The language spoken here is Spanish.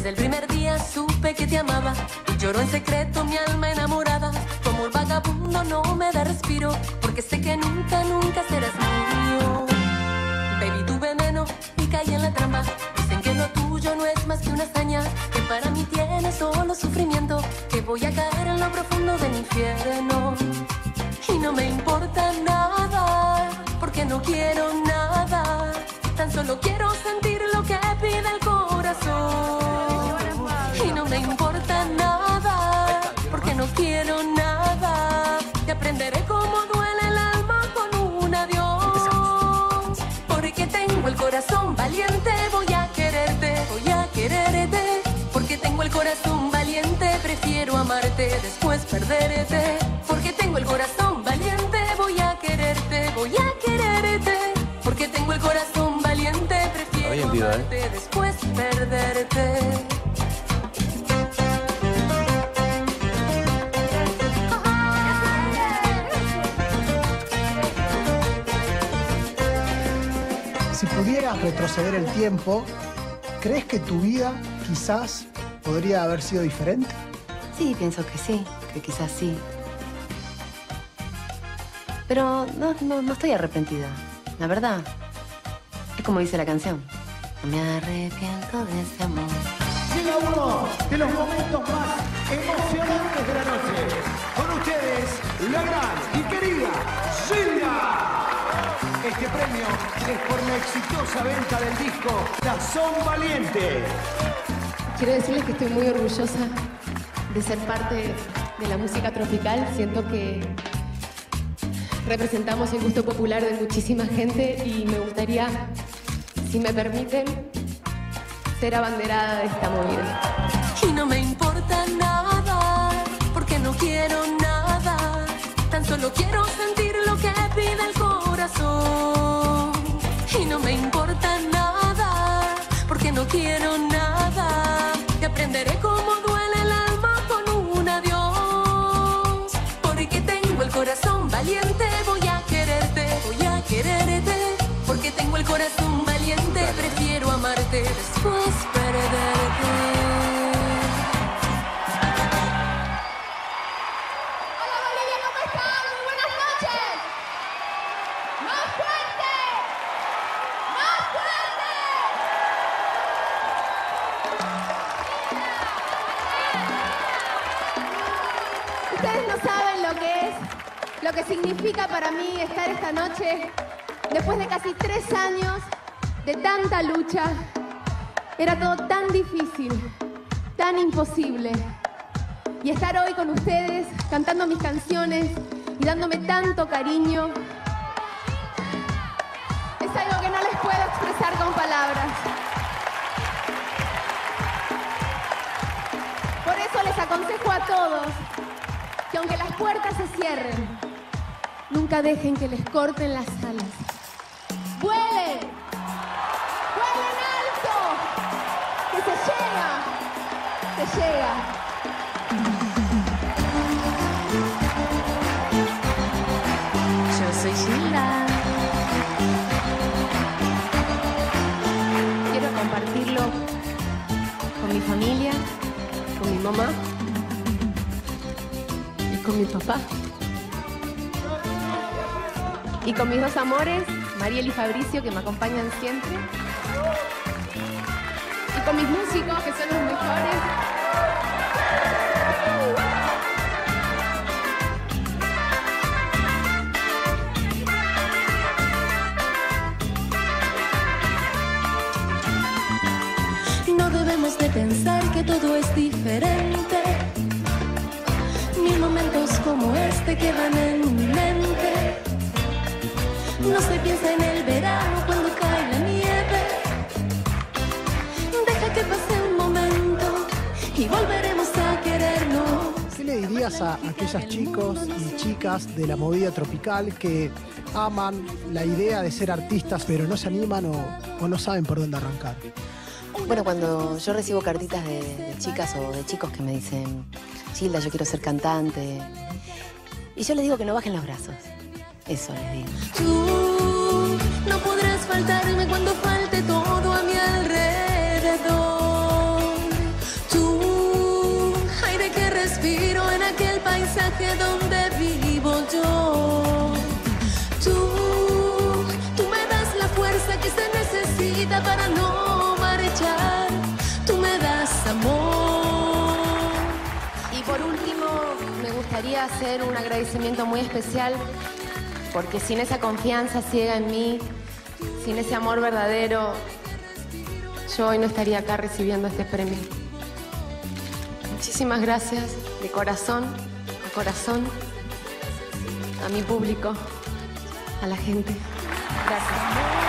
Desde el primer día supe que te amaba y lloró en secreto mi alma enamorada. Como un vagabundo no me da respiro, porque sé que nunca, nunca serás mío. Bebí tu veneno y caí en la trampa. Dicen que lo tuyo no es más que una hazaña, que para mí tiene solo sufrimiento, que voy a caer en lo profundo del infierno. Y no me importa nada, porque no quiero nada. Tan solo quiero sentir lo que pide el corazón. Y no me importa nada, porque no quiero nada. Te aprenderé cómo duele el alma con un adiós. Porque tengo el corazón valiente, voy a quererte, voy a quererte. Porque tengo el corazón valiente, prefiero amarte, después perderte. Porque tengo el corazón valiente, voy a quererte, voy a quererte. Porque tengo el corazón valiente, prefiero amarte, después perderte. Si pudieras retroceder el tiempo, ¿crees que tu vida quizás podría haber sido diferente? Sí, pienso que sí, que quizás sí. Pero no estoy arrepentida, la verdad. Es como dice la canción. No me arrepiento de ese amor. Llega uno de los momentos más emocionantes de la noche. Con ustedes, la gran y querida Gilda. Este premio es por la exitosa venta del disco Corazón Valiente. Quiero decirles que estoy muy orgullosa de ser parte de la música tropical. Siento que representamos el gusto popular de muchísima gente y me gustaría, si me permiten, ser abanderada de esta movida. Y no me importa nada, porque no quiero nada. Tan solo quiero sentir lo que pide el corazón. Y no me importa nada, porque no quiero nada. Te aprenderé cómo duele el alma con un adiós. Porque tengo el corazón valiente, voy a quererte, voy a quererte. Porque tengo el corazón valiente, prefiero amarte, después perderte. Ustedes no saben lo que significa para mí estar esta noche después de casi 3 años de tanta lucha. Era todo tan difícil, tan imposible. Y estar hoy con ustedes, cantando mis canciones y dándome tanto cariño, es algo que no les puedo expresar con palabras. Por eso les aconsejo a todos que aunque las puertas se cierren, nunca dejen que les corten las alas. ¡Vuelen! ¡Vuelen alto! ¡Que se llega! ¡Se llega! Yo soy Gilda. Quiero compartirlo con mi familia, con mi mamá y con mi papá. Y con mis 2 amores, Mariel y Fabricio, que me acompañan siempre. Y con mis músicos, que son los mejores. No debemos de pensar que todo es diferente. Ni momentos como este quedan en mi mente. No se piensa en el verano cuando cae la nieve. Deja que pase un momento y volveremos a querernos. ¿Qué le dirías a aquellos chicos y chicas de la movida tropical que aman la idea de ser artistas pero no se animan o no saben por dónde arrancar? Bueno, cuando yo recibo cartitas de chicas o de chicos que me dicen, Gilda, yo quiero ser cantante, y yo les digo que no bajen los brazos. Eso les digo. Tú no podrás faltarme cuando falte todo a mi alrededor. paraje donde vivo yo. Tú me das la fuerza que se necesita para no marchar. Tú me das amor. Y por último, me gustaría hacer un agradecimiento muy especial, porque sin esa confianza ciega en mí, sin ese amor verdadero, yo hoy no estaría acá recibiendo este premio. Muchísimas gracias, de corazón a corazón, a mi público, a la gente. Gracias.